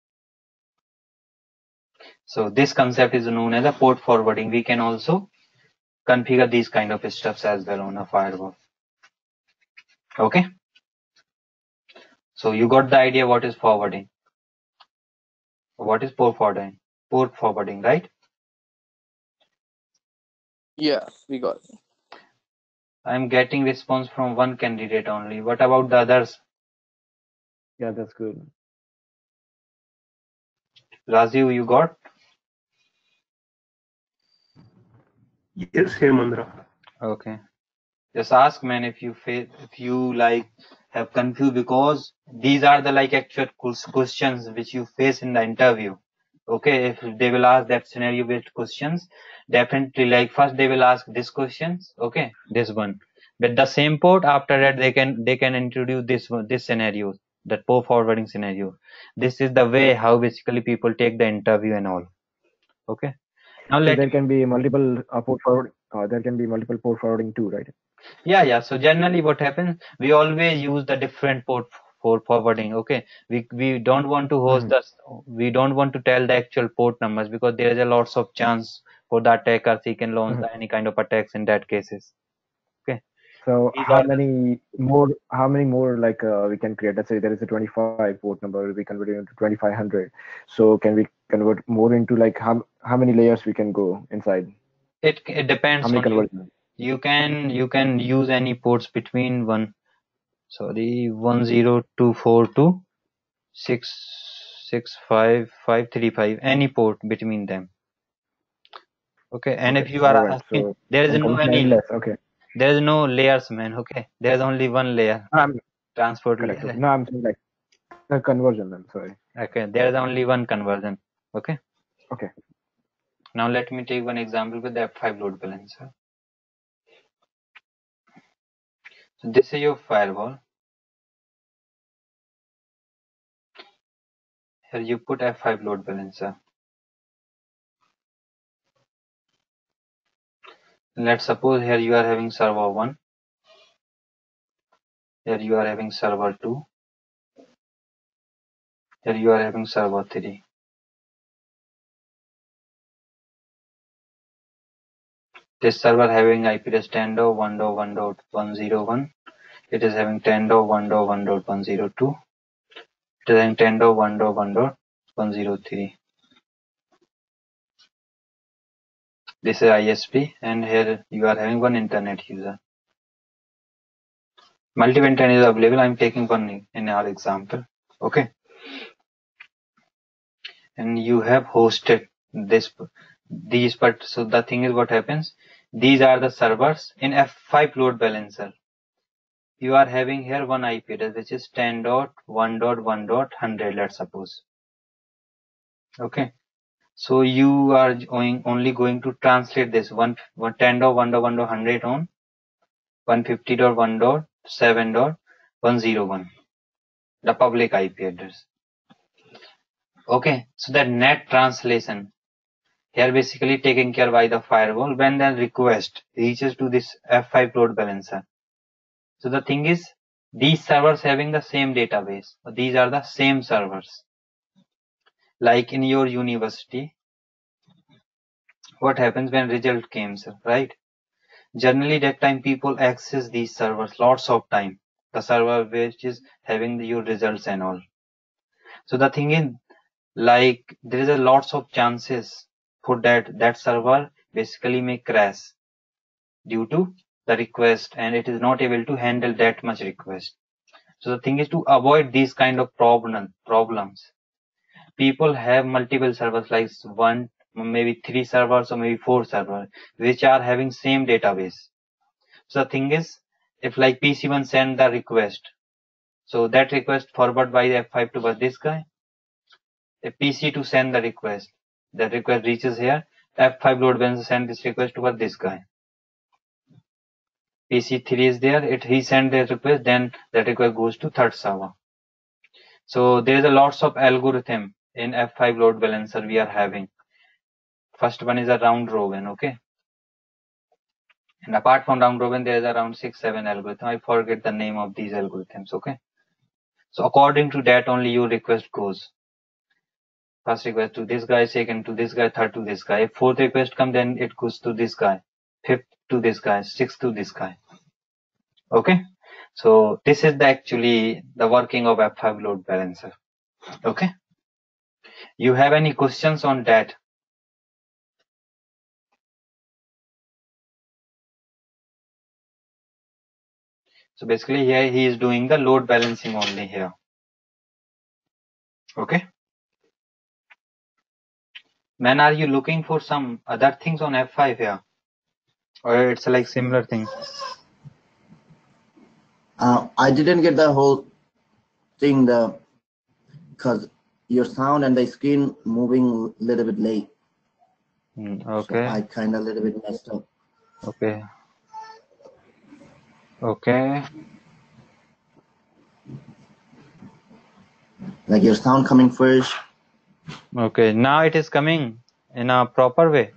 So this concept is known as a port forwarding. We can also configure these kind of stuffs as well on a firewall. Okay. So you got the idea what is forwarding. What is port forwarding? Port forwarding, right? Yeah, we got it. I'm getting response from one candidate only. What about the others? Yeah, that's good. Rajiv, you got? Yes, Hemandra. Okay. Just ask, man, if you like have confused, because these are the like actual questions which you face in the interview. Okay, if they will ask that scenario based questions, definitely like first they will ask this questions. Okay, this one with the same port. After that they can introduce this scenario. that port forwarding scenario. This is the way how basically people take the interview and all. Okay. Now So let there can be multiple port forward. There can be multiple port forwarding too, right? yeah. So generally, what happens? We always use the different port for forwarding. Okay. We don't want to host the. We don't want to tell the actual port numbers because there is a lots of chance for the attackers he can launch any kind of attacks in that cases. Okay. So These how are the many more like we can create? Let's say there is a 25 port number, we convert it into 2500. So can we convert more into like how many layers we can go inside? it How depends many on you. conversions? You can use any ports between 10242 665 any port between them. Okay, and Okay, if you are all right. asking, So there is can no convert less. Okay. there is no layers, man. Okay, there is only one layer, I'm transport correct. Okay. layer. No, I'm saying like the conversion. I'm sorry. Okay, there is only one conversion. Okay. Okay. Now let me take one example with the F5 load balancer. So this is your firewall. Here you put F5 load balancer. Let's suppose here you are having server 1. Here you are having server 2. Here you are having server 3. This server having IP address 10.1.1.101. It is having 10.1.1.102. It is having 10.1.1.103. This is ISP, and here you are having one internet user. Multiple internet is available. I'm taking one in our example. Okay. And you have hosted these, but so the thing is what happens, these are the servers in F5 load balancer. You are having here one IP address which is 10.1.1.100, let's suppose. Okay, so you are only going to translate this 10.1.1.100 on 150.1.7.101, the public IP address. Okay, so that net translation here basically taken care by the firewall when the request reaches to this F5 load balancer. So the thing is, these servers having the same database. These are the same servers. Like in your university, what happens when result comes, right? Generally that time people access these servers lots of time. The server which is having your results and all. So the thing is, like there is a lots of chances for that server basically may crash due to the request, and it is not able to handle that much request. So the thing is, to avoid these kind of problems, people have multiple servers, like one, maybe 3 servers or maybe 4 servers, which are having same database. So the thing is, if like PC1 send the request, so that request forward by the F5 to this guy, the PC2 send the request, that request reaches here, F5 load balancer send this request to this guy. PC3 is there, he send the request, then that request goes to third server. So there is a lots of algorithm in F5 load balancer we are having. First one is a round robin, okay? And apart from round robin, there is around 6-7 algorithms. I forget the name of these algorithms, okay? So according to that only your request goes. First request to this guy, second to this guy, third to this guy. If fourth request comes, then it goes to this guy. Fifth to this guy, sixth to this guy. Okay? So this is actually the working of F5 load balancer. Okay? You have any questions on that? So basically here he is doing the load balancing only here. Okay? Man, are you looking for some other things on F5 here? Or it's like similar thing? I didn't get the whole thing, because your sound and the screen moving a little bit late. Okay. So I kind of a little bit messed up. Okay. Okay. Like your sound coming first. Okay, now it is coming in a proper way.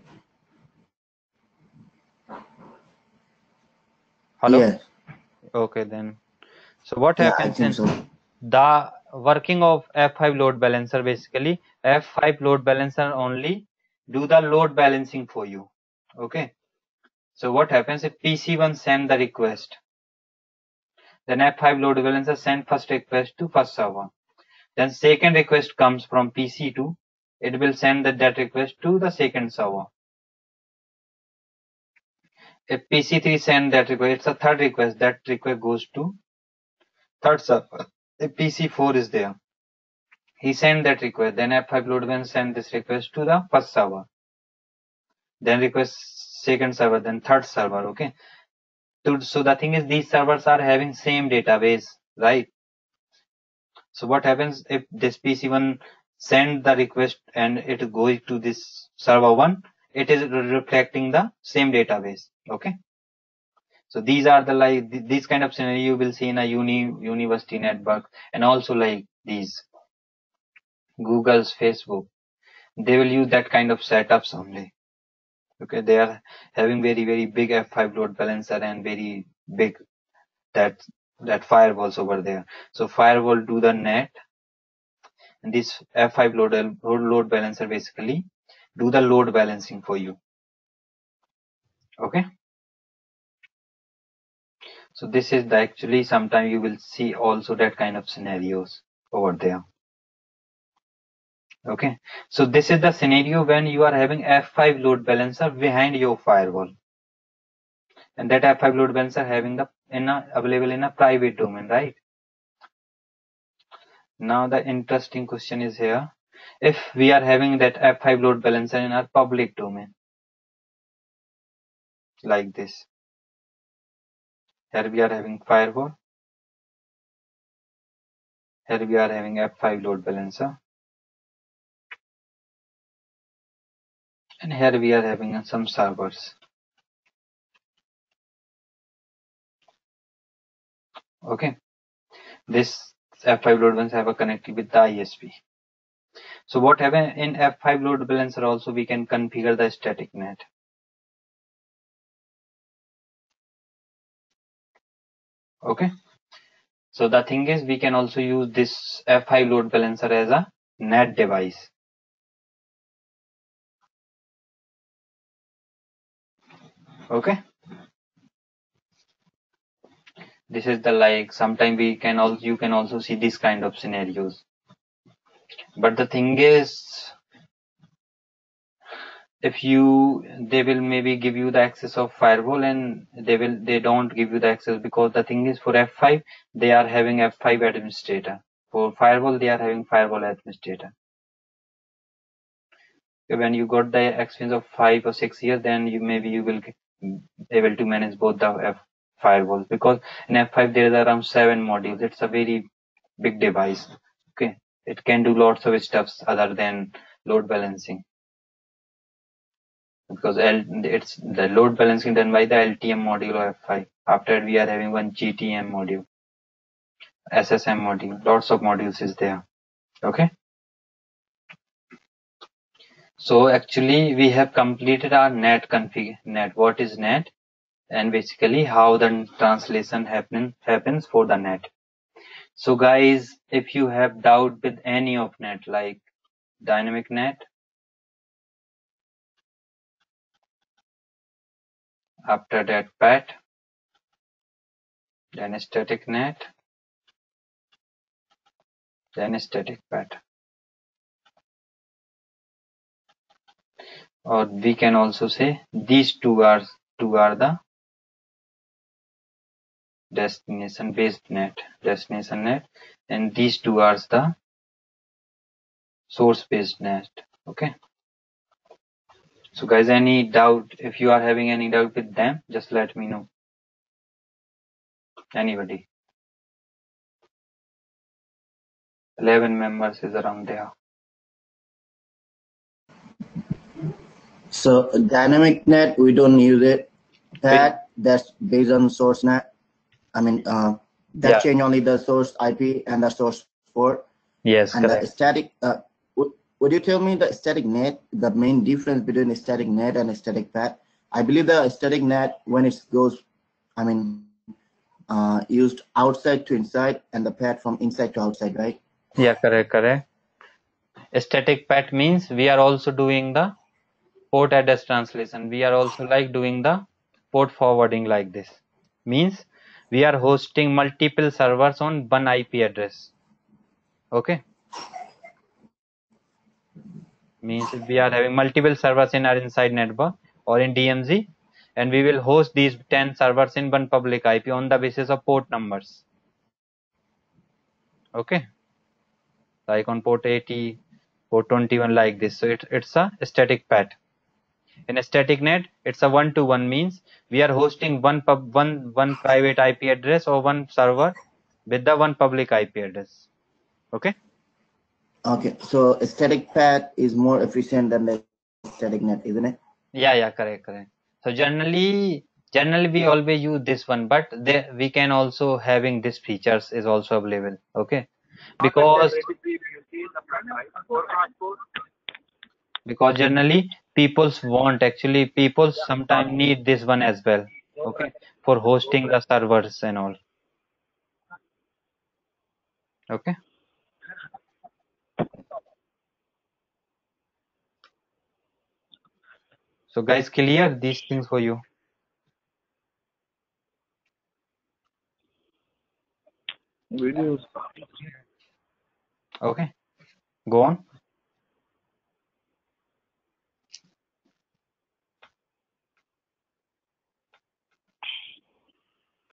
Hello? Yes. Okay, then. So what Yeah, I happens think in so. the working of F5 load balancer? Basically, F5 load balancer only do the load balancing for you. Okay. So what happens if PC1 send the request? Then F5 load balancer send first request to first server. Then second request comes from PC2. It will send that request to the second server. If PC3 send that request, it's a third request. That request goes to third server. If PC4 is there, he send that request. Then F5 load balancer send this request to the first server. Then request second server, then third server. Okay. So the thing is, these servers are having same database, right? So what happens if this PC1 send the request and it goes to this server 1, it is reflecting the same database. Okay. So these are the this kind of scenario you will see in a university network, and also like these Google's, Facebook. They will use that kind of setups only. Okay, they are having very big F5 load balancer and very big that firewalls over there. So firewall do the net, and this F5 load balancer basically do the load balancing for you. Okay. So this is the actually sometime you will see also that kind of scenarios over there. Okay. So this is the scenario when you are having F5 load balancer behind your firewall, and that F5 load balancer having the available in a private domain, right? Now the interesting question is here, if we are having that F5 load balancer in our public domain like this, here we are having firewall, here we are having F5 load balancer, and here we are having some servers. Okay, this F5 load balancer have a connectivity with the ISP. So what happen in F5 load balancer also, we can configure the static net. Okay, so the thing is, we can also use this F5 load balancer as a NAT device. Okay, this is the sometime we can also, you can also see this kind of scenarios. But the thing is, if they will maybe give you the access of firewall, and they don't give you the access, because the thing is, for F5 they are having F5 administrator. For firewall they are having firewall administrator. When you got the experience of 5 or 6 years, then you will able to manage both the firewalls, because in F5 there is around 7 modules. It's a very big device. Okay, it can do lots of stuffs other than load balancing, because it's the load balancing done by the LTM module of F5. After we are having one GTM module, SSM module, lots of modules is there. Okay. So actually we have completed our net config. Net, what is net? And basically how the translation happens for the net. So guys, if you have doubt with any of net, like dynamic net, after that PAT, then static net, then static PAT. Or we can also say these two are the destination based net, destination net, and these two are the source based net. Okay. So guys, any doubt, if you are having any doubt with them, just let me know. Anybody? 11 members is around there. So dynamic net, we don't use it. That's based on source net. I mean, that change only the source IP and the source port. Yes, And the correct. static, would you tell me the static net, the main difference between a static net and a static pad? I believe the static net, when it goes, I mean, used outside to inside, and the pad from inside to outside, right? Yeah, correct. Static pad means we are also doing the port address translation. We are also like doing the port forwarding like this. Means we are hosting multiple servers on one IP address. Okay. Means we are having multiple servers in our inside network or in DMZ, and we will host these 10 servers in one public IP on the basis of port numbers. Okay. Like on port 80, port 21 like this. So it's a static pad. In a static net, it's a one-to-one, means we are hosting one private IP address or one server with the one public IP address. Okay. Okay, so a static pad is more efficient than the static net, isn't it? Yeah, correct. So generally we always use this one, but we can also having this features is also available. Okay, because generally people sometimes need this one as well. Okay, for hosting the servers and all. Okay. So guys, clear these things for you. Videos. Okay, go on.